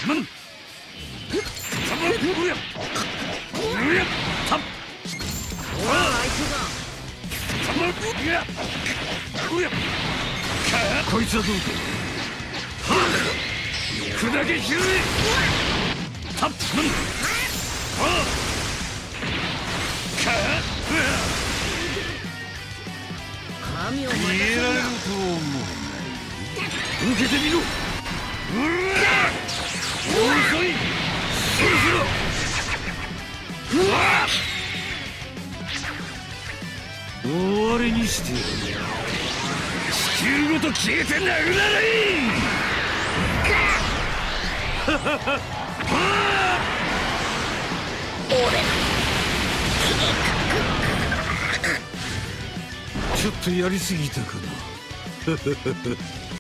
こいつはどうか。砕け散れ。タップマン。逃げられると思う。受けてみろ。遅い。そろそろ。終わりにしてやる。地球ごと消えて殴られい。ちょっとやりすぎたかな。